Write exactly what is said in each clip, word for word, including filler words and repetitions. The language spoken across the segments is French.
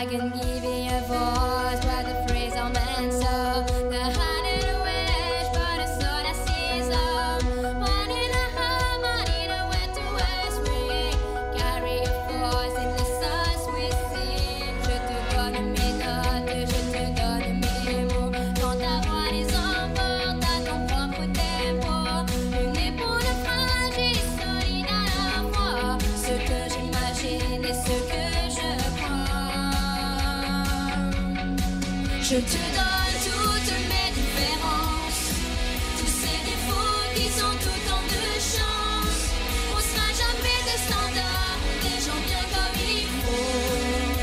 I can give you a voice, but the phrase are meant so. The hand in a wish, but it's so that season. One in a harmony, the way to west we carry a voice in the sauce we sing. Je te donne mes notes, je te donne mes mots. Quand ta voix les emporte à ton propre tempo. Une épaule fragile, solide à la fois. Ce que j'imagine et ce que je crois. Je te donne toutes mes différences, tous ces défauts qui sont tout en de chance. On sera jamais des standards, des gens bien comme il faut.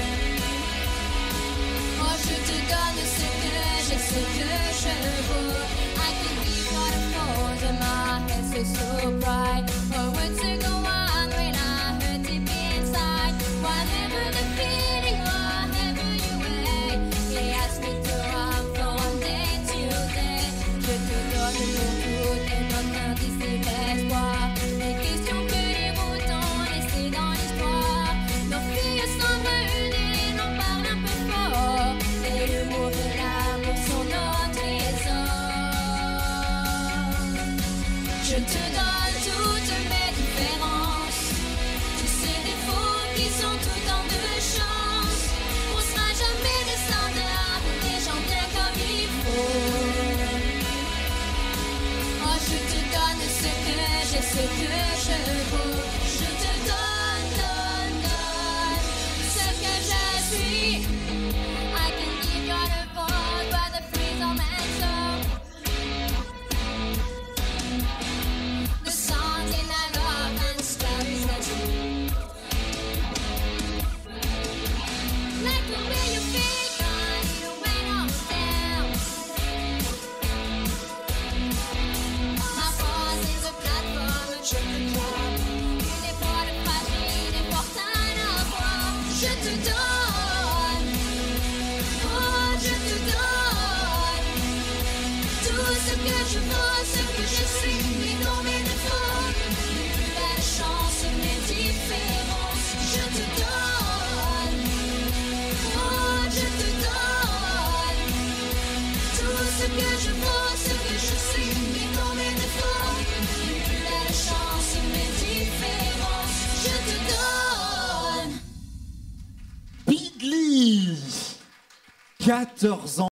Oh, je te donne ce que j'ai, ce que je vaux. I can give you all the force and my head feels so bright. Oh, what's to go on when I hurt deep inside? Whatever the feeling, whatever you weigh, he asked me to run from one day to day. Je te donne mon tout et notre indicible espoir. Les questions que les moutons laissés dans l'histoire. Nos filles semblent unies, n'en parlent un peu fort. Et le mot de l'amour sont nos trésors. Je te donne toutes mes différences, tous ces défauts qui sont tout en de chance. On sera jamais des standards, des gens bien comme il faut. Oh, je te donne ce que j'ai, ce que je vaux. Je te donne, donne, donne ce que je suis. I can give you all the voice, but the praise are meant so. The songs in our love and stories that you like the way you feel, I need a way upstairs. My voice is a platform, a triple club. Une épaule fragile et porte un avoir. Je te donne, oh je te donne tout ce que je vaux, ce que je suis, mes noms, mes défauts, mes plus belles chances, mes différences. Je te donne, oh je te donne tout ce que je vaux, ce que je suis, mes noms, mes défauts, mes plus belles chances, mes différences. Je te donne. Big Liz, quatorze ans.